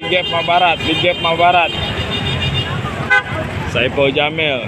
Gap Mabarat. Saipul Jamil.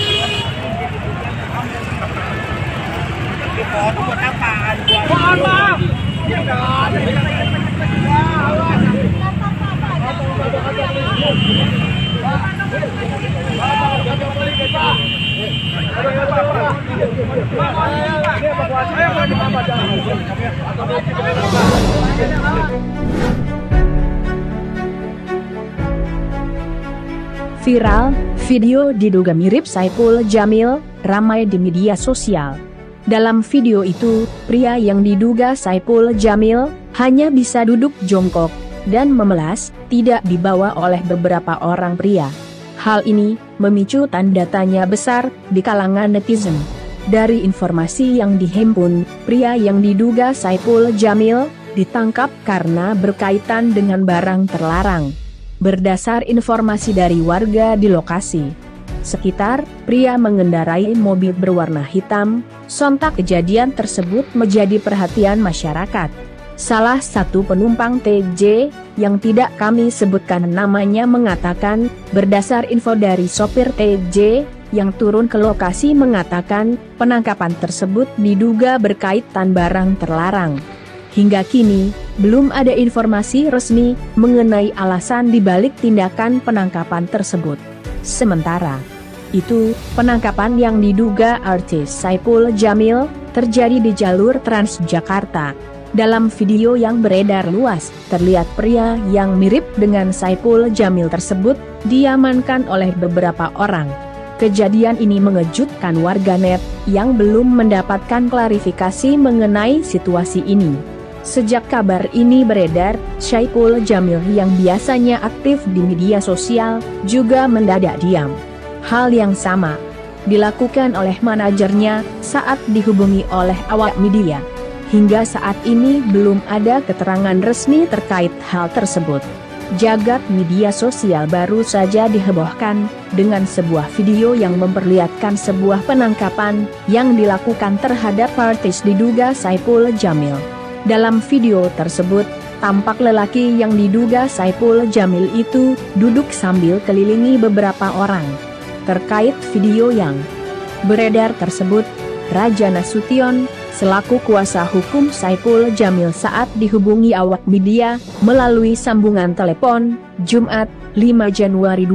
Viral, video diduga mirip Saipul Jamil, ramai di media sosial. Dalam video itu, pria yang diduga Saipul Jamil, hanya bisa duduk jongkok, dan memelas, tidak dibawa oleh beberapa orang pria. Hal ini, memicu tanda tanya besar, di kalangan netizen. Dari informasi yang dihimpun, pria yang diduga Saipul Jamil, ditangkap karena berkaitan dengan barang terlarang. Berdasar informasi dari warga di lokasi sekitar, pria mengendarai mobil berwarna hitam. Sontak kejadian tersebut menjadi perhatian masyarakat. Salah satu penumpang TJ, yang tidak kami sebutkan namanya, mengatakan, berdasar info dari sopir TJ, yang turun ke lokasi, mengatakan, penangkapan tersebut diduga berkaitan barang terlarang. Hingga kini, belum ada informasi resmi mengenai alasan dibalik tindakan penangkapan tersebut. Sementara itu, penangkapan yang diduga artis Saipul Jamil, terjadi di jalur Transjakarta. Dalam video yang beredar luas, terlihat pria yang mirip dengan Saipul Jamil tersebut, diamankan oleh beberapa orang. Kejadian ini mengejutkan warganet, yang belum mendapatkan klarifikasi mengenai situasi ini. Sejak kabar ini beredar, Saipul Jamil yang biasanya aktif di media sosial, juga mendadak diam. Hal yang sama dilakukan oleh manajernya saat dihubungi oleh awak media. Hingga saat ini belum ada keterangan resmi terkait hal tersebut. Jagat media sosial baru saja dihebohkan dengan sebuah video yang memperlihatkan sebuah penangkapan yang dilakukan terhadap artis diduga Saipul Jamil. Dalam video tersebut, tampak lelaki yang diduga Saipul Jamil itu duduk sambil kelilingi beberapa orang. Terkait video yang beredar tersebut, Raja Nasution, selaku kuasa hukum Saipul Jamil saat dihubungi awak media melalui sambungan telepon, Jumat, 5 Januari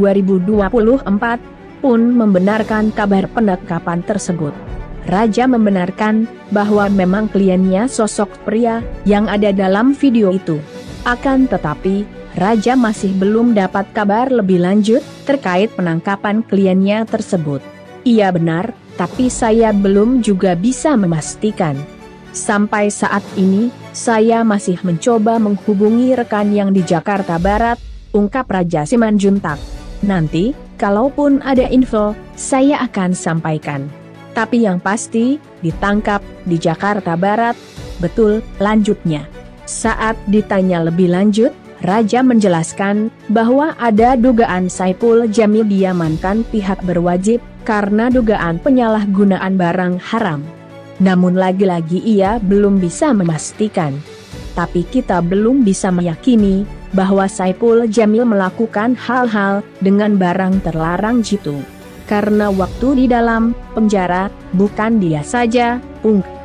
2024, pun membenarkan kabar penangkapan tersebut. Raja membenarkan bahwa memang kliennya sosok pria yang ada dalam video itu. Akan tetapi, Raja masih belum dapat kabar lebih lanjut terkait penangkapan kliennya tersebut. Iya benar, tapi saya belum juga bisa memastikan. Sampai saat ini, saya masih mencoba menghubungi rekan yang di Jakarta Barat, ungkap Raja Simanjuntak. Nanti, kalaupun ada info, saya akan sampaikan. Tapi yang pasti, ditangkap di Jakarta Barat. Betul, lanjutnya. Saat ditanya lebih lanjut, Raja menjelaskan bahwa ada dugaan Saipul Jamil diamankan pihak berwajib karena dugaan penyalahgunaan barang haram. Namun lagi-lagi ia belum bisa memastikan. Tapi kita belum bisa meyakini bahwa Saipul Jamil melakukan hal-hal dengan barang terlarang jitu. Karena waktu di dalam penjara, bukan dia saja, ungkap